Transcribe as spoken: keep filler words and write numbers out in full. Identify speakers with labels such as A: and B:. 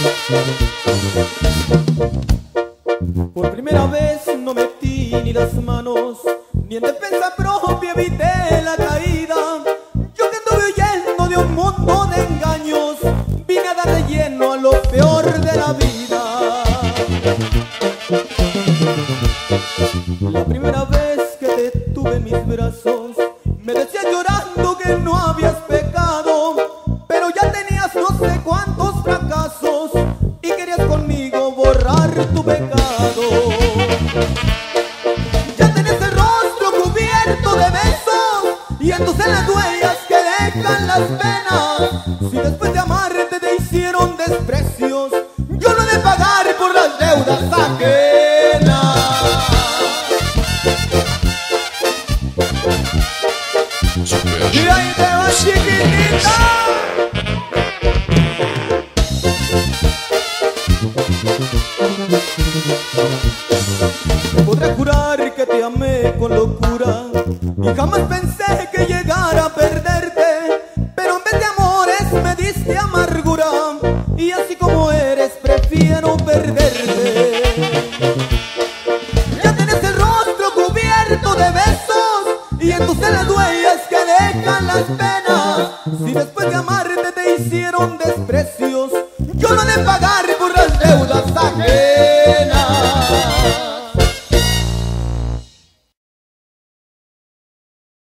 A: Por primera vez no metí ni las manos, ni en defensa propia evité la caída. Yo que estuve huyendo de un mundo de engaños, vine a dar de lleno a lo peor de la vida. La primera vez que te tuve en mis brazos, me decías llorando que no habías pecado, pero ya tenías no sé cuántos fracasos y querías conmigo borrar tu pecado. Ya tenías el rostro cubierto de besos y entonces las huellas que dejan las penas. Si después de amarte te hicieron desprecios, yo no he de pagar por las deudas ajenas. Y ahí te vas, chiquitita. Te podré jurar que te amé con locura y jamás pensé que llegara a perderte, pero en vez de amores me diste amargura y así como eres prefiero perderte. Ya tienes el rostro cubierto de besos y entonces las huellas que dejan las penas. Si después de amarte te hicieron desprecios, yo no he de pagar por las deudas ajenas.